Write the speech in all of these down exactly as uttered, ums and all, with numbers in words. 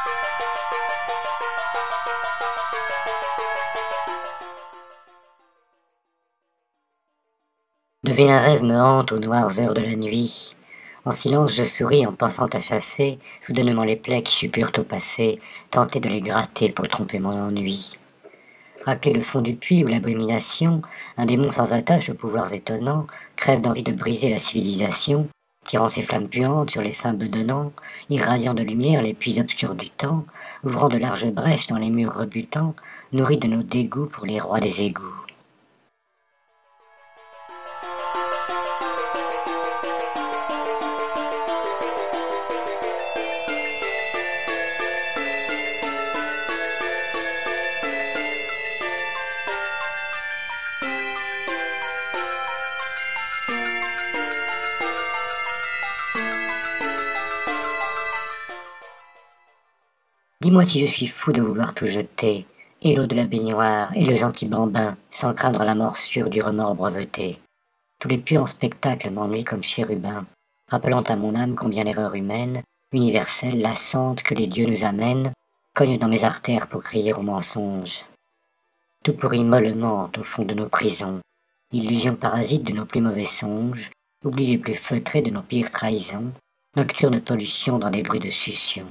De vilains rêves me hantent aux noires heures de la nuit. En silence je souris en pensant à chasser soudainement les plaies qui suppurent au passé, tenter de les gratter pour tromper mon ennui. Racler le fond du puits où l'abomination, un démon sans attache aux pouvoirs étonnants, crève d'envie de briser la civilisation, tirant ses flammes puantes sur les seins bedonnants, irradiant de lumière les puits obscurs du temps, ouvrant de larges brèches dans les murs rebutants, nourris de nos dégoûts pour les rois des égouts. Dis-moi si je suis fou de vouloir tout jeter, et l'eau de la baignoire, et le gentil bambin, sans craindre la morsure du remords breveté. Tous les puants spectacles m'ennuient comme chérubins, rappelant à mon âme combien l'erreur humaine, universelle, lassante que les dieux nous amènent, cogne dans mes artères pour crier au mensonge. Tout pourrit mollement au fond de nos prisons, illusions parasites de nos plus mauvais songes, oubli les plus feutrés de nos pires trahisons, nocturne pollution dans des bruits de succion.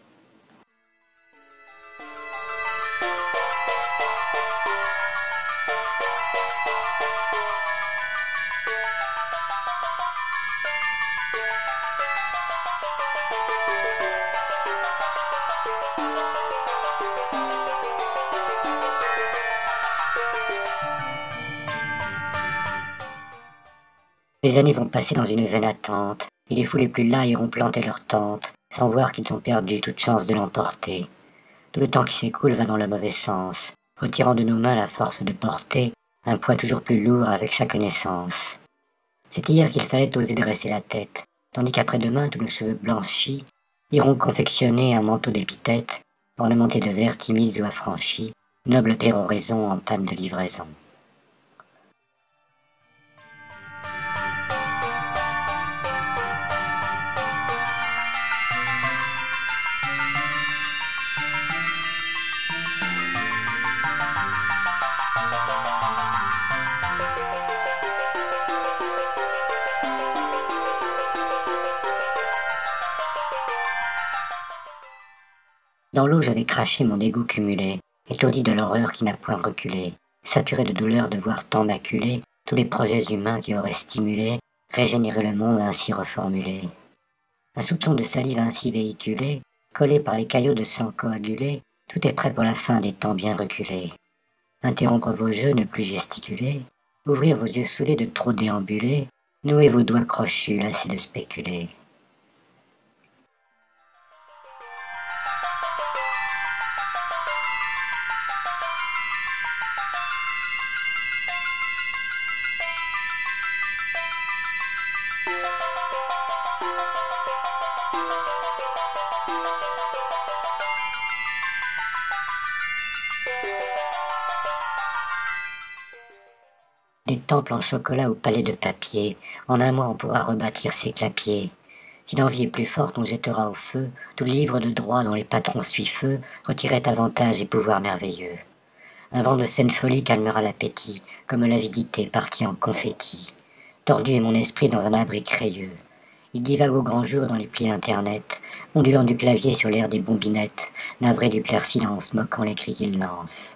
Les années vont passer dans une vaine attente, et les fous les plus las iront planter leur tente, sans voir qu'ils ont perdu toute chance de l'emporter. Tout le temps qui s'écoule va dans le mauvais sens, retirant de nos mains la force de porter un poids toujours plus lourd avec chaque naissance. C'est hier qu'il fallait oser dresser la tête, tandis qu'après-demain tous nos cheveux blanchis iront confectionner un manteau d'épithètes, ornementé de vers timides ou affranchis, noble péroraison en panne de livraison. Dans l'eau j'avais craché mon dégoût cumulé, étourdi de l'horreur qui n'a point reculé, saturé de douleur de voir tant maculer tous les projets humains qui auraient stimulé, régénéré le monde ainsi reformulé. Un soupçon de salive ainsi véhiculé, collé par les caillots de sang coagulés, tout est prêt pour la fin des temps bien reculés. Interrompre vos jeux, ne plus gesticuler, ouvrir vos yeux saoulés de trop déambuler, nouer vos doigts crochus, lassés de spéculer. Des temples en chocolat ou palais de papier, en un mois on pourra rebâtir ses clapiers. Si l'envie est plus forte, on jettera au feu tout livre de droit dont les patrons suifeux retiraient avantages et pouvoirs merveilleux. Un vent de saine folie calmera l'appétit, comme l'avidité partie en confetti. Tordu est mon esprit dans un abri crayeux. Il divague au grand jour dans les plis internet, ondulant du clavier sur l'air des bombinettes, navré du clair silence, moquant les cris qu'il lance.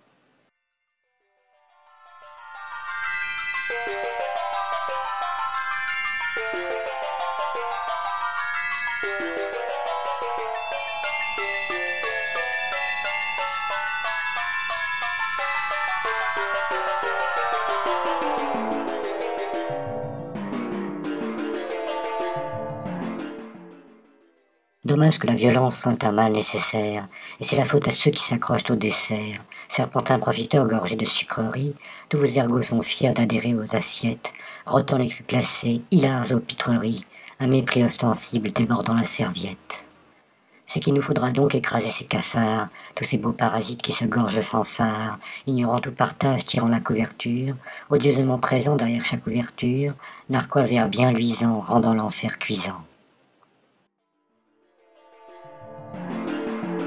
Dommage que la violence soit un mal nécessaire, et c'est la faute à ceux qui s'accrochent au dessert. Serpentins profiteurs gorgés de sucreries, tous vos ergots sont fiers d'adhérer aux assiettes, rotant les crus classés, hilars aux pitreries, un mépris ostensible débordant la serviette. C'est qu'il nous faudra donc écraser ces cafards, tous ces beaux parasites qui se gorgent sans phare, ignorant tout partage, tirant la couverture, odieusement présents derrière chaque ouverture, narquois vers bien luisant, rendant l'enfer cuisant.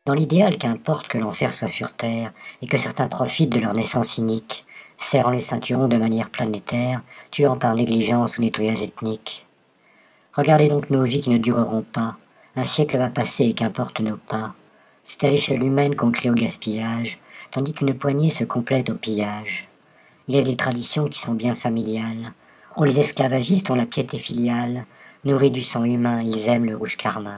Dans l'idéal, qu'importe que l'enfer soit sur terre, et que certains profitent de leur naissance inique, serrant les ceinturons de manière planétaire, tuant par négligence ou nettoyage ethnique. Regardez donc nos vies qui ne dureront pas, un siècle va passer et qu'importe nos pas. C'est à l'échelle humaine qu'on crie au gaspillage, tandis qu'une poignée se complète au pillage. Il y a des traditions qui sont bien familiales. Oh, les esclavagistes ont la piété filiale, nourris du sang humain, ils aiment le rouge carmin.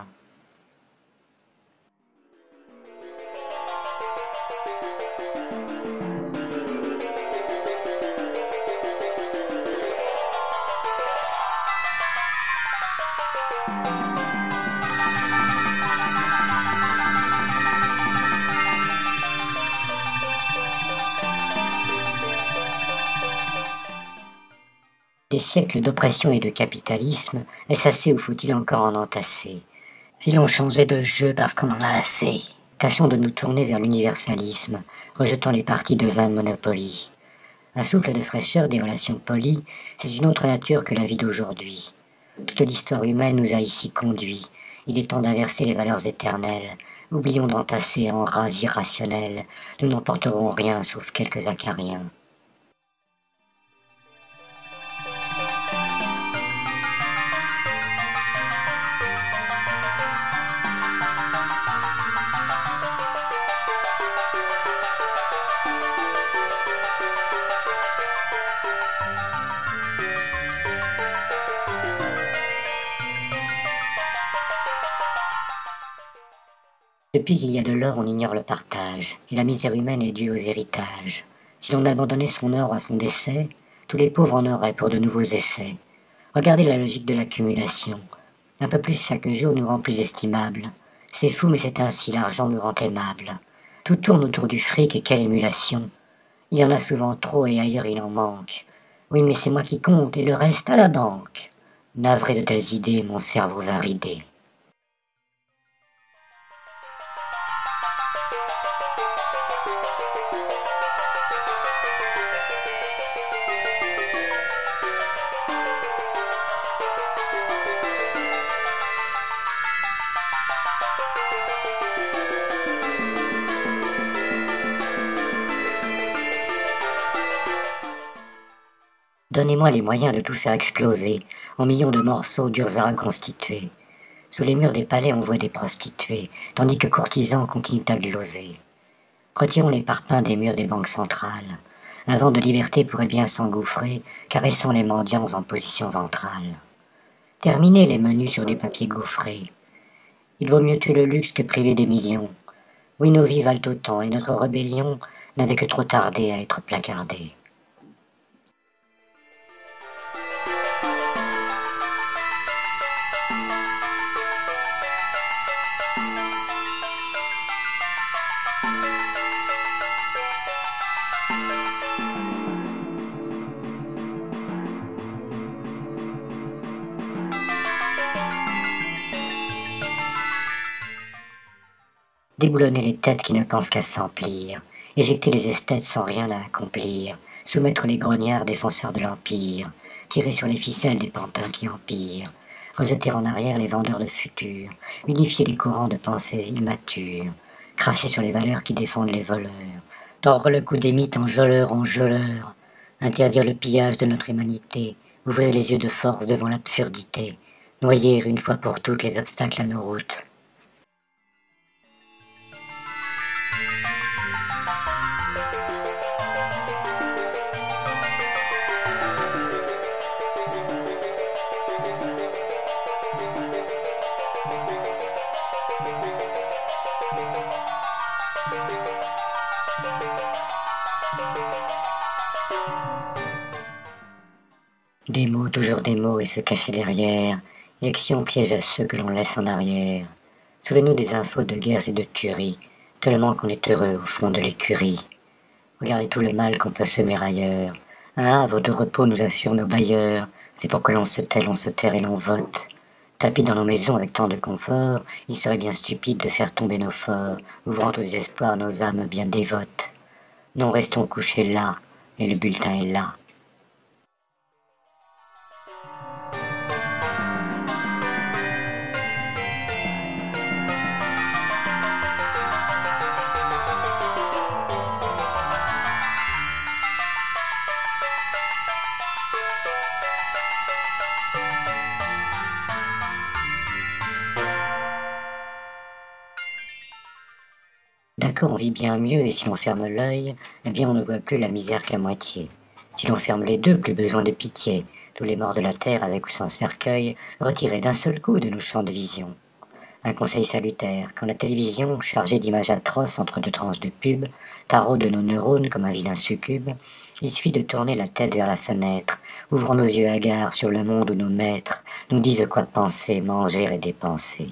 Des siècles d'oppression et de capitalisme, est-ce assez ou faut-il encore en entasser? Si l'on changeait de jeu parce qu'on en a assez, tâchons de nous tourner vers l'universalisme, rejetant les partis de vain monopoly. Un souffle de fraîcheur des relations polies, c'est une autre nature que la vie d'aujourd'hui. Toute l'histoire humaine nous a ici conduits. Il est temps d'inverser les valeurs éternelles. Oublions d'entasser en rats irrationnels. Nous n'emporterons rien sauf quelques acariens. Depuis qu'il y a de l'or, on ignore le partage, et la misère humaine est due aux héritages. Si l'on abandonnait son or à son décès, tous les pauvres en auraient pour de nouveaux essais. Regardez la logique de l'accumulation. Un peu plus chaque jour nous rend plus estimables. C'est fou, mais c'est ainsi, l'argent nous rend aimables. Tout tourne autour du fric, et quelle émulation. Il y en a souvent trop, et ailleurs il en manque. Oui, mais c'est moi qui compte, et le reste à la banque. Navré de telles idées, mon cerveau va rider. Donnez-moi les moyens de tout faire exploser, en millions de morceaux durs à reconstituer. Sous les murs des palais on voit des prostituées, tandis que courtisans continuent à gloser. Retirons les parpaings des murs des banques centrales. Un vent de liberté pourrait bien s'engouffrer, caressant les mendiants en position ventrale. Terminez les menus sur du papier gaufré. Il vaut mieux tuer le luxe que priver des millions. Oui, nos vies valent autant, et notre rébellion n'avait que trop tardé à être placardée. Déboulonner les têtes qui ne pensent qu'à s'emplir, éjecter les esthètes sans rien à accomplir, soumettre les grognards défenseurs de l'Empire, tirer sur les ficelles des pantins qui empirent, rejeter en arrière les vendeurs de futur, unifier les courants de pensée immatures, cracher sur les valeurs qui défendent les voleurs, tordre le cou des mythes en geôleurs en geôleurs, interdire le pillage de notre humanité, ouvrir les yeux de force devant l'absurdité, noyer une fois pour toutes les obstacles à nos routes. Des mots, toujours des mots, et se cacher derrière. Élection piège à ceux que l'on laisse en arrière. Souvenez-nous des infos de guerres et de tueries, tellement qu'on est heureux au fond de l'écurie. Regardez tout le mal qu'on peut semer ailleurs. Un havre de repos nous assure nos bailleurs. C'est pour que l'on se tait, l'on se terre et l'on vote. Tapis dans nos maisons avec tant de confort, il serait bien stupide de faire tomber nos forts, ouvrant au désespoir nos âmes bien dévotes. Non, restons couchés là, et le bulletin est là. D'accord, on vit bien mieux, et si l'on ferme l'œil, eh bien on ne voit plus la misère qu'à moitié. Si l'on ferme les deux, plus besoin de pitié. Tous les morts de la terre, avec ou sans cercueil, retirés d'un seul coup de nos champs de vision. Un conseil salutaire, quand la télévision, chargée d'images atroces entre deux tranches de pub, taraude nos neurones comme un vilain succube, il suffit de tourner la tête vers la fenêtre, ouvrant nos yeux hagards sur le monde où nos maîtres nous disent quoi penser, manger et dépenser.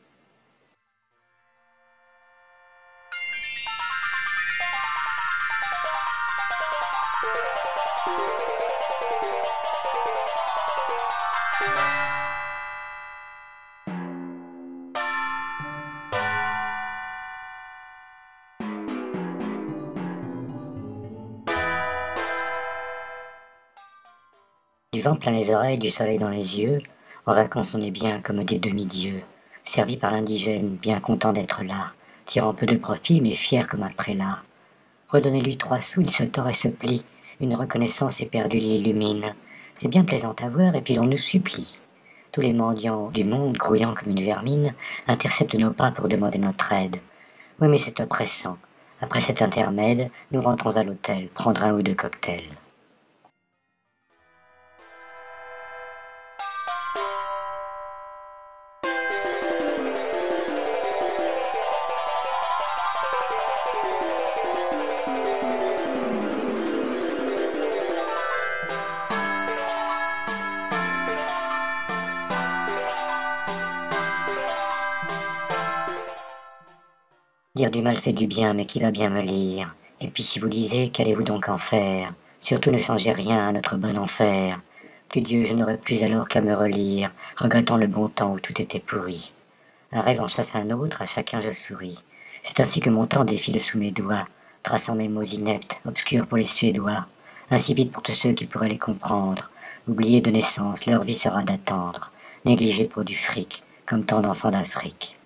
Du vent plein les oreilles, du soleil dans les yeux, en vacances on est bien comme des demi-dieux, servis par l'indigène, bien content d'être là, tirant peu de profit mais fier comme un prélat. Redonnez-lui trois sous, il se tord et se plie, une reconnaissance éperdue l'illumine. C'est bien plaisant à voir et puis l'on nous supplie. Tous les mendiants du monde, grouillant comme une vermine, interceptent nos pas pour demander notre aide. Oui mais c'est oppressant. Après cet intermède, nous rentrons à l'hôtel, prendre un ou deux cocktails. Dire du mal fait du bien, mais qui va bien me lire? Et puis si vous lisez, qu'allez-vous donc en faire? Surtout ne changez rien à notre bon enfer. Que Dieu, je n'aurais plus alors qu'à me relire, regrettant le bon temps où tout était pourri. Un rêve en chasse un autre, à chacun je souris. C'est ainsi que mon temps défile sous mes doigts, traçant mes mots ineptes, obscurs pour les Suédois, insipides pour tous ceux qui pourraient les comprendre. Oubliés de naissance, leur vie sera d'attendre, négligés pour du fric, comme tant d'enfants d'Afrique.